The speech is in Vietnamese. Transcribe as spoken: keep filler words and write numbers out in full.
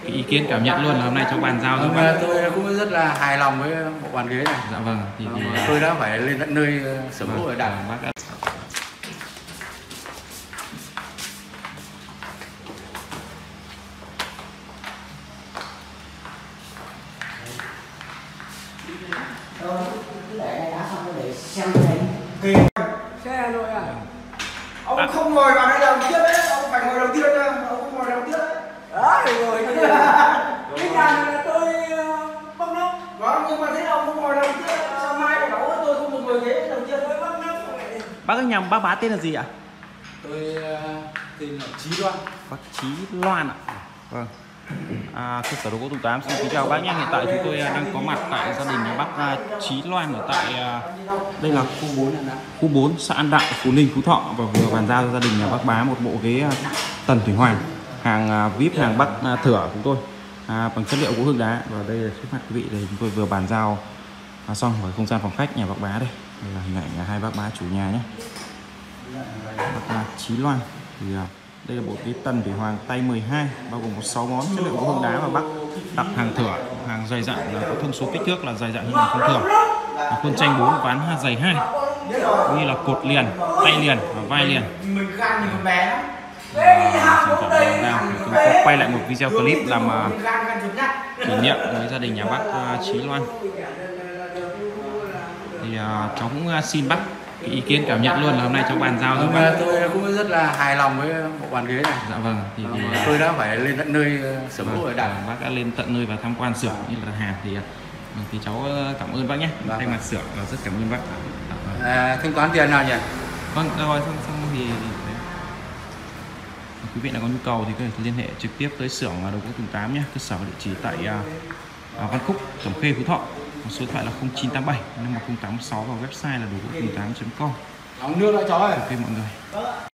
cái ý kiến cảm nhận luôn là hôm nay cháu bàn giao cho vâng, bác. tôi cũng rất là hài lòng với bộ bàn ghế này. Dạ vâng, thì, thì tôi đã phải lên tận nơi sở hữu ở đặt. bác đã... Cứ để này đã xong rồi để xem cái kì Xe Hà Nội à? ông à. Không ngồi vào đây đầu tiên đấy, ông phải ngồi đầu tiên nha, ông không ngồi đầu tiên đấy. Đó, thì ngồi như thế nào? Cái nhà này là tôi băng nóc. Vâng, nhưng mà thế ông không ngồi đầu tiên, sao mai lại bảo tôi không được ngồi ghế đầu tiên với băng nóc. Bác ơi, nhà bác bá tên là gì ạ? Tôi tên là Chí Loan. Bác Chí Loan ạ. Vâng. À, cơ sở đồ gỗ Tùng Tám xin kính chào bác nhé. Hiện tại chúng tôi đang có mặt tại gia đình nhà bác Chí Loan ở tại đây là khu bốn khu bốn xã An Đạo, Phú Ninh, Phú Thọ, và vừa bàn giao cho gia đình nhà bác Bá một bộ ghế Tần Thủy Hoàng, hàng vi ai pi, hàng Bắc Thửa chúng tôi, à, bằng chất liệu gỗ hương đá. Và đây là trước mặt quý vị, đây chúng tôi vừa bàn giao xong với không gian phòng khách nhà bác Bá. Đây, đây là hình ảnh hai bác Bá chủ nhà nhé, bác Chí Loan. Thì đây là bộ ghế Tần Thủy Hoàng tay mười hai, bao gồm có sáu món chất liệu gỗ hương đá, và bác đặt hàng thửa, hàng dày dặn, là có thông số kích thước là dày dặn hơn thông thường, khuôn tranh bốn, ván dày hai, như là cột liền, tay liền và vai liền. Mình gan thì còn bé lắm. Sản phẩm bàn giao chúng tôi quay lại một video clip làm kỷ niệm với gia đình nhà bác Chí Loan. Thì uh, cháu cũng xin bác cái ý kiến cảm nhận luôn là hôm nay cháu bàn giao cho bác. Tôi cũng rất là hài lòng với bộ bàn ghế này. Dạ vâng, thì, thì tôi đã phải lên tận nơi sở hữu ở đặt. Bác đã lên tận nơi và tham quan xưởng như là hàng, thì thì cháu cảm ơn bác nhé. Vâng. Thay mặt xưởng là rất cảm ơn bác. À, thanh toán tiền nào nhỉ? Vâng, rồi xong xong thì, thì quý vị nào có nhu cầu thì có thể liên hệ trực tiếp tới xưởng đồ gỗ Tùng Tám nhé. Cơ sở địa chỉ tại uh, Văn Khúc, Cẩm Khê, Phú Thọ. Số điện thoại là không chín tám bảy năm một không tám sáu, và website là đồ gỗ tùng tám chấm com. Nóng nước đã cháu ơi. Ok mọi người.